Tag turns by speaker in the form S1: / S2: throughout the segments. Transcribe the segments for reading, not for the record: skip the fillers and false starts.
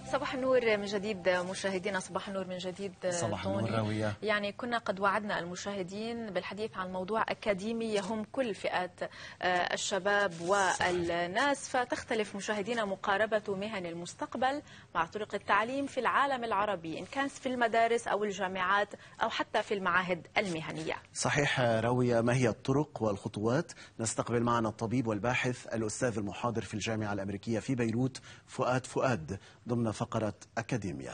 S1: صباح النور من جديد مشاهدينا، صباح النور من جديد.
S2: صباح النور راوية.
S1: يعني كنا قد وعدنا المشاهدين بالحديث عن موضوع أكاديمي يهم كل فئات الشباب والناس، فتختلف مشاهدينا مقاربة مهن المستقبل مع طرق التعليم في العالم العربي، إن كانت في المدارس أو الجامعات أو حتى في المعاهد المهنية.
S2: صحيح راوية، ما هي الطرق والخطوات؟ نستقبل معنا الطبيب والباحث الأستاذ المحاضر في الجامعة الأمريكية في بيروت فؤاد ضمن فقرة أكاديميا.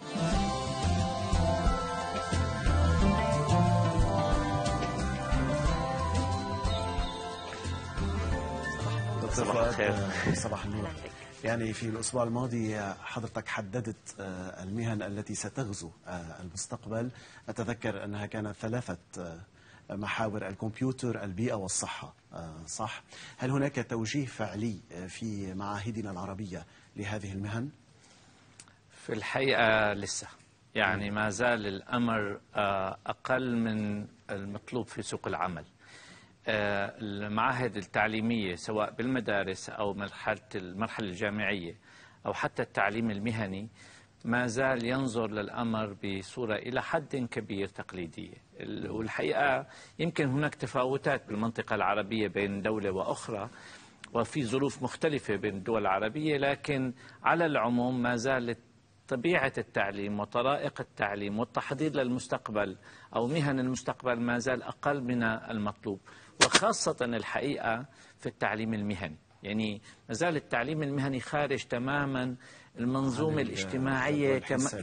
S2: دكتور فؤاد، صباح النور. يعني في الأسبوع الماضي حضرتك حددت المهن التي ستغزو المستقبل. أتذكر أنها كانت 3 محاور: الكمبيوتر، البيئة والصحة، صح؟ هل هناك توجيه فعلي في معاهدنا العربية لهذه المهن؟
S3: في الحقيقة لسه، يعني ما زال الأمر أقل من المطلوب في سوق العمل. المعاهد التعليمية سواء بالمدارس أو المرحلة الجامعية أو حتى التعليم المهني ما زال ينظر للأمر بصورة إلى حد كبير تقليدية. والحقيقة يمكن هناك تفاوتات بالمنطقة العربية بين دولة وأخرى، وفي ظروف مختلفة بين الدول العربية، لكن على العموم ما زالت طبيعة التعليم وطرائق التعليم والتحضير للمستقبل أو مهن المستقبل ما زال أقل من المطلوب، وخاصة الحقيقة في التعليم المهني. يعني ما زال التعليم المهني خارج تماما المنظومة الاجتماعية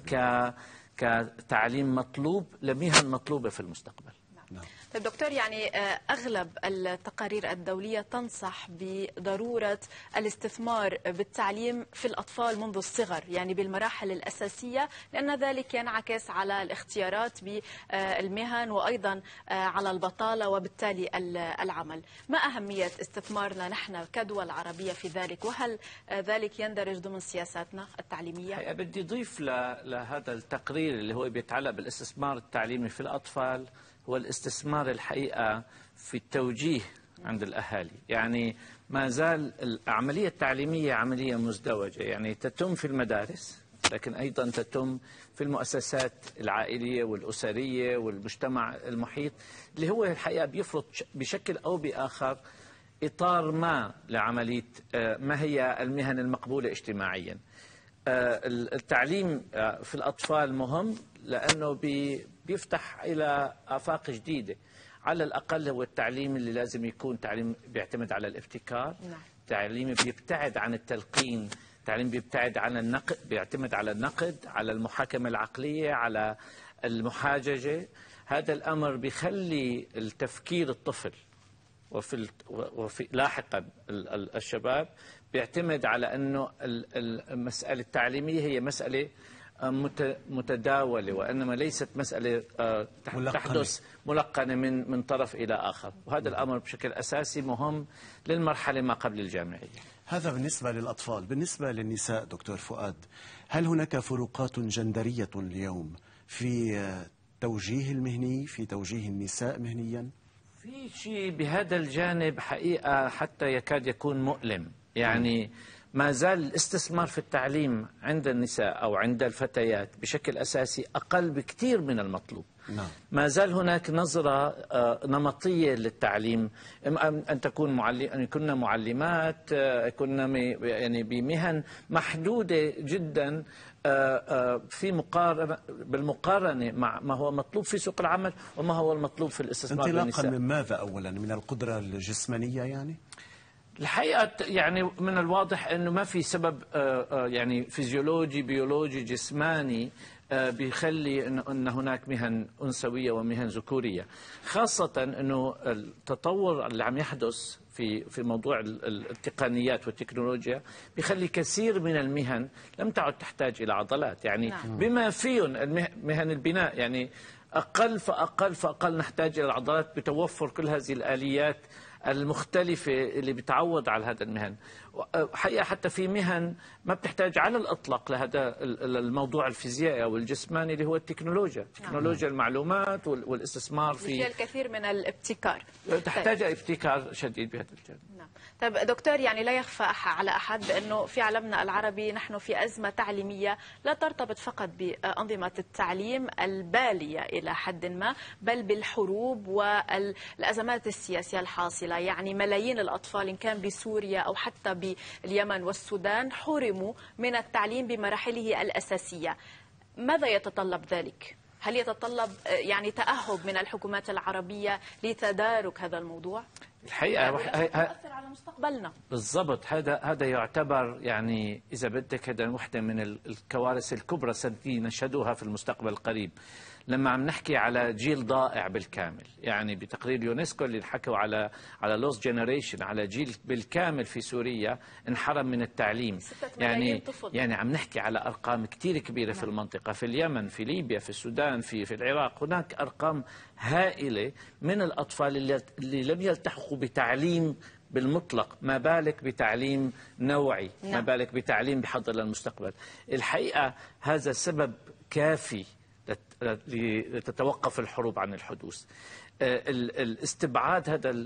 S3: كتعليم مطلوب لمهن مطلوبة في المستقبل.
S1: طيب دكتور، يعني أغلب التقارير الدولية تنصح بضرورة الاستثمار بالتعليم في الأطفال منذ الصغر، يعني بالمراحل الأساسية، لأن ذلك ينعكس على الاختيارات بالمهن وأيضا على البطالة وبالتالي العمل. ما أهمية استثمارنا نحن كدول عربية في ذلك، وهل ذلك يندرج ضمن سياساتنا التعليمية؟
S3: بدي أضيف لهذا التقرير اللي هو بيتعلق بالاستثمار التعليمي في الأطفال هو الاستثمار الحقيقة في التوجيه عند الأهالي. يعني ما زال العملية التعليمية عملية مزدوجة، يعني تتم في المدارس لكن أيضا تتم في المؤسسات العائلية والأسرية والمجتمع المحيط، اللي هو الحقيقة بيفرض بشكل أو بآخر إطار ما لعملية ما هي المهن المقبولة اجتماعيا. التعليم في الأطفال مهم لأنه بيفتح إلى آفاق جديدة. على الأقل هو التعليم اللي لازم يكون تعليم بيعتمد على الابتكار، تعليم بيبتعد عن التلقين، تعليم بيبتعد عن النقد، بيعتمد على النقد، على المحاكمة العقلية، على المحاججة. هذا الأمر بيخلي التفكير الطفل وفي لاحقا الشباب بيعتمد على أنه المسألة التعليمية هي مسألة متداولة، وإنما ليست مسألة تحدث ملقنة من طرف إلى آخر. وهذا الأمر بشكل أساسي مهم للمرحلة ما قبل الجامعية.
S2: هذا بالنسبة للأطفال. بالنسبة للنساء دكتور فؤاد، هل هناك فروقات جندرية اليوم في توجيه المهني، في توجيه النساء مهنيا؟
S3: في شيء بهذا الجانب حقيقة حتى يكاد يكون مؤلم. يعني ما زال الاستثمار في التعليم عند النساء أو عند الفتيات بشكل أساسي أقل بكثير من المطلوب. ما زال هناك نظرة نمطية للتعليم، أن كنا معلمات، كنا يعني بمهن محدودة جدا في بالمقارنة مع ما هو مطلوب في سوق العمل وما هو المطلوب في الاستثمار بالنساء.
S2: انطلاقا من ماذا أولا؟ من القدرة الجسمانية يعني؟
S3: الحقيقة يعني من الواضح أنه ما في سبب يعني فيزيولوجي بيولوجي جسماني بيخلي أن هناك مهن أنثوية ومهن ذكورية، خاصة أنه التطور اللي عم يحدث في موضوع التقنيات والتكنولوجيا بيخلي كثير من المهن لم تعد تحتاج إلى عضلات. يعني بما فيهم مهن البناء، يعني أقل فأقل نحتاج إلى العضلات بتوفر كل هذه الآليات المختلفة اللي بتعوض على هذا المهن. حقيقة حتى في مهن ما بتحتاج على الإطلاق لهذا الموضوع الفيزيائي أو الجسماني اللي هو التكنولوجيا، تكنولوجيا المعلومات والاستثمار
S1: فيها الكثير من الابتكار،
S3: تحتاج ابتكار شديد بهذا الجانب.
S1: نعم. طيب دكتور، يعني لا يخفى على أحد بأنه في عالمنا العربي نحن في أزمة تعليمية لا ترتبط فقط بأنظمة التعليم البالية إلى حد ما، بل بالحروب والأزمات السياسية الحاصلة. يعني ملايين الأطفال إن كان بسوريا أو حتى باليمن والسودان حرموا من التعليم بمراحله الأساسية. ماذا يتطلب ذلك؟ هل يتطلب يعني تأهب من الحكومات العربية لتدارك هذا الموضوع؟
S3: الحقيقة
S1: يؤثر على مستقبلنا.
S3: بالضبط، هذا يعتبر يعني إذا بدك هذا واحدة من الكوارث الكبرى التي نشهدها في المستقبل القريب، لما عم نحكي على جيل ضائع بالكامل. يعني بتقرير اليونسكو اللي حكوا على لوست جينيريشن، على جيل بالكامل في سوريا انحرم من التعليم. يعني عم نحكي على أرقام كتير كبيرة في المنطقة، في اليمن، في ليبيا، في السودان، في العراق. هناك أرقام هائلة من الأطفال اللي لم يلتحقوا بتعليم بالمطلق، ما بالك بتعليم نوعي، ما بالك بتعليم بحضر للمستقبل. الحقيقة هذا سبب كافي لتتوقف الحروب عن الحدوث. الاستبعاد هذا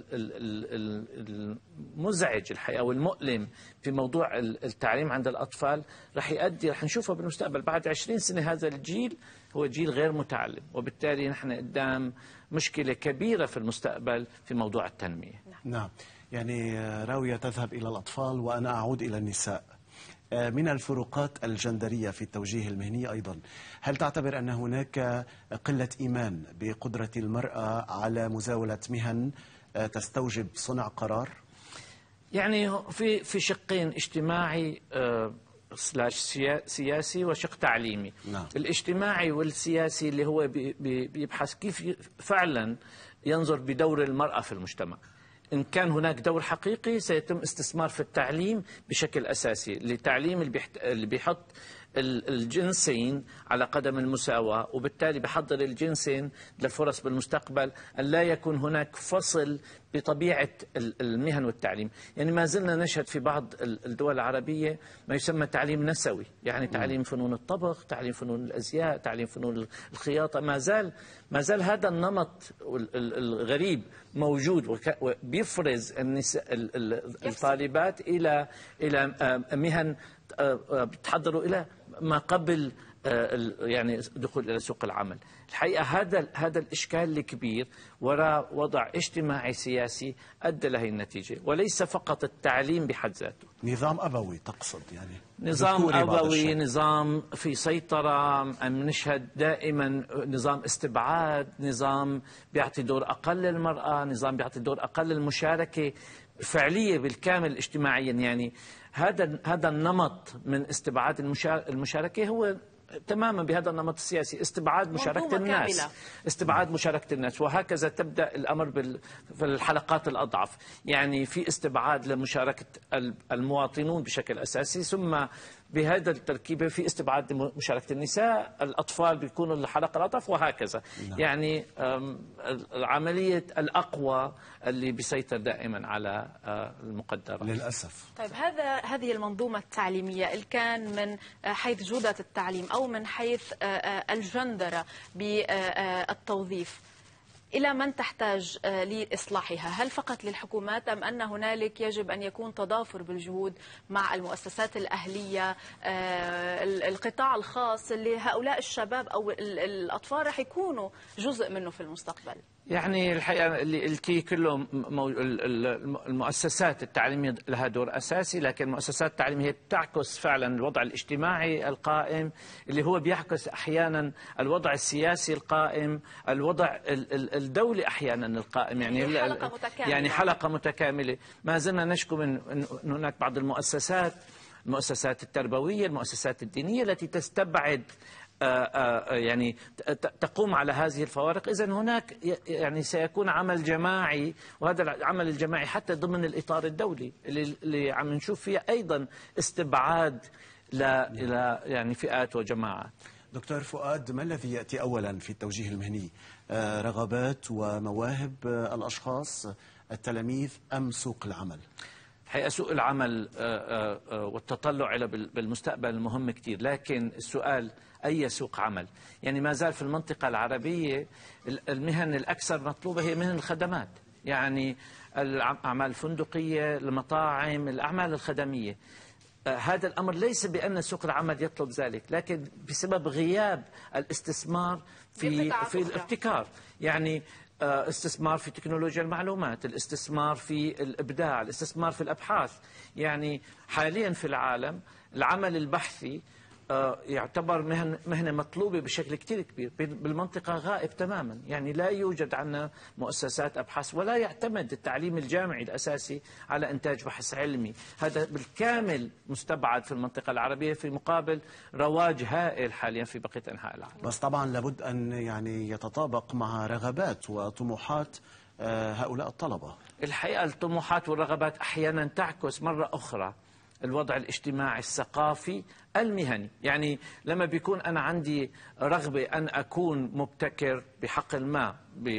S3: المزعج الحقيقة والمؤلم في موضوع التعليم عند الأطفال رح نشوفه بالمستقبل. بعد 20 سنة هذا الجيل هو جيل غير متعلم، وبالتالي نحن قدام مشكلة كبيرة في المستقبل في موضوع التنمية.
S2: نعم، يعني راوية تذهب إلى الأطفال وأنا أعود إلى النساء. من الفروقات الجندرية في التوجيه المهني أيضا، هل تعتبر أن هناك قلة إيمان بقدرة المرأة على مزاولة مهن تستوجب صنع قرار؟
S3: يعني في شقين، اجتماعي سياسي وشق تعليمي.
S2: نعم.
S3: الاجتماعي والسياسي اللي هو بيبحث كيف فعلا ينظر بدور المرأة في المجتمع. إن كان هناك دور حقيقي سيتم استثمار في التعليم بشكل أساسي، للتعليم اللي بيحط الجنسين على قدم المساواة، وبالتالي بحضر الجنسين للفرص بالمستقبل، أن لا يكون هناك فصل بطبيعة المهن والتعليم. يعني ما زلنا نشهد في بعض الدول العربية ما يسمى تعليم نسوي، يعني تعليم فنون الطبخ، تعليم فنون الأزياء، تعليم فنون الخياطة. ما زال هذا النمط الغريب موجود، وبيفرز الطالبات إلى مهن بتحضروا إلى ما قبل يعني دخول إلى سوق العمل. الحقيقة هذا الإشكال الكبير وراء وضع اجتماعي سياسي أدى له النتيجة، وليس فقط التعليم بحد ذاته.
S2: نظام أبوي تقصد؟ يعني
S3: نظام أبوي، نظام في سيطرة. نشهد دائما نظام استبعاد، نظام بيعطي دور أقل للمرأة، نظام بيعطي دور أقل للمشاركة فعلية بالكامل اجتماعيا. يعني هذا النمط من استبعاد المشاركة هو تماما بهذا النمط السياسي، استبعاد مشاركة الناس كاملة. استبعاد مشاركة الناس، وهكذا تبدأ الأمر في الحلقات الأضعف. يعني في استبعاد لمشاركة المواطنون بشكل أساسي، ثم بهذا التركيبة في استبعاد مشاركة النساء، الأطفال بيكونوا الحلقة الأضعف، وهكذا. نعم. يعني عملية الأقوى اللي بيسيطر دائما على المقدرات
S2: للأسف.
S1: طيب هذه المنظومة التعليمية، إن كان من حيث جودة التعليم أو من حيث الجندرة بالتوظيف، إلى من تحتاج لإصلاحها؟ هل فقط للحكومات أم أن هنالك يجب أن يكون تضافر بالجهود مع المؤسسات الأهلية، القطاع الخاص، اللي هؤلاء الشباب أو الأطفال رح يكونوا جزء منه في المستقبل؟
S3: يعني الحقيقة اللي قلتيه كله المؤسسات التعليمية لها دور أساسي، لكن المؤسسات التعليمية تعكس فعلا الوضع الاجتماعي القائم، اللي هو بيعكس أحيانا الوضع السياسي القائم، الوضع الدولي أحيانا القائم. يعني حلقة متكاملة. ما زلنا نشكو من هناك بعض المؤسسات التربوية، المؤسسات الدينية التي تستبعد يعني تقوم على هذه الفوارق. إذن هناك يعني سيكون عمل جماعي، وهذا العمل الجماعي حتى ضمن الإطار الدولي اللي عم نشوف فيه أيضا استبعاد إلى يعني فئات وجماعات.
S2: دكتور فؤاد، ما الذي يأتي أولا في التوجيه المهني؟ رغبات ومواهب الأشخاص، التلاميذ، أم سوق العمل؟
S3: حقيقة سوق العمل والتطلع إلى بالمستقبل مهم كتير، لكن السؤال أي سوق عمل؟ يعني ما زال في المنطقة العربية المهن الأكثر مطلوبة هي مهن الخدمات، يعني الأعمال الفندقية، المطاعم، الأعمال الخدمية. هذا الأمر ليس بأن سوق العمل يطلب ذلك، لكن بسبب غياب الاستثمار في الابتكار، يعني استثمار في تكنولوجيا المعلومات، الاستثمار في الإبداع، الاستثمار في الأبحاث. يعني حاليا في العالم العمل البحثي يعتبر مهنة مطلوبة بشكل كتير كبير، بالمنطقة غائب تماما. يعني لا يوجد عندنا مؤسسات أبحاث، ولا يعتمد التعليم الجامعي الأساسي على إنتاج بحث علمي. هذا بالكامل مستبعد في المنطقة العربية، في مقابل رواج هائل حاليا في بقية أنحاء العالم.
S2: بس طبعا لابد أن يعني يتطابق مع رغبات وطموحات هؤلاء الطلبة.
S3: الحقيقة الطموحات والرغبات أحيانا تعكس مرة أخرى الوضع الاجتماعي الثقافي المهني. يعني لما بيكون أنا عندي رغبة أن أكون مبتكر بحق ما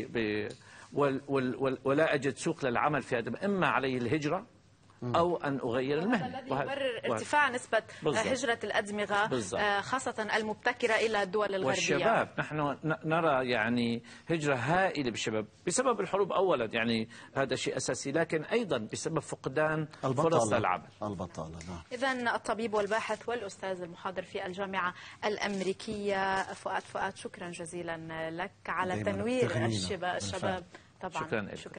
S3: ولا أجد سوق للعمل في هذا، إما علي الهجرة أو أن أغير المهنة.
S1: الذي يبرر ارتفاع نسبة هجرة الأدمغة خاصة المبتكرة إلى الدول الغربية.
S3: والشباب، نحن نرى يعني هجرة هائلة بالشباب بسبب الحروب أولا، يعني هذا شيء أساسي، لكن أيضا بسبب فقدان فرص العمل.
S2: البطالة. نعم.
S1: إذن الطبيب والباحث والأستاذ المحاضر في الجامعة الأمريكية فؤاد، شكرا جزيلا لك على تنوير الشباب. طبعا شكرا.